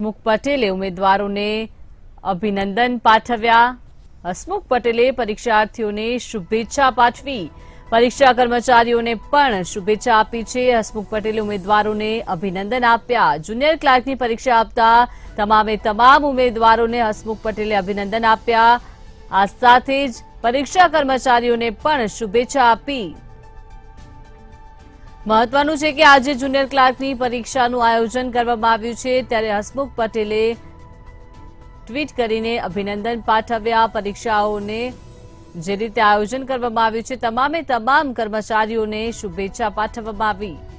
હસમુખ પટેલે ઉમેદવારોને અભિનંદન પાઠવ્યા। હસમુખ પટેલે પરીક્ષાર્થીઓને શુભેચ્છા પાઠવી। પરીક્ષા કર્મચારીઓને પણ શુભેચ્છા આપી છે। હસમુખ પટેલે ઉમેદવારોને અભિનંદન આપ્યા। જુનિયર ક્લાર્કની પરીક્ષા આપતા તમામે તમામ ઉમેદવારોને હસમુખ પટેલે અભિનંદન આપ્યા। આ સાથે જ પરીક્ષા કર્મચારીઓને પણ શુભેચ્છા આપી। મહત્વનું છે કે આજે જુનિયર ક્લાર્કની પરીક્ષાનું આયોજન કરવામાં આવ્યું છે, ત્યારે હસમુખ પટેલે ટ્વીટ કરીને અભિનંદન પાઠવ્યા। પરીક્ષાઓને જે રીતે આયોજન કરવામાં આવ્યું છે તમામે તમામ કર્મચારીઓને શુભેચ્છા પાઠવવામાં આવી।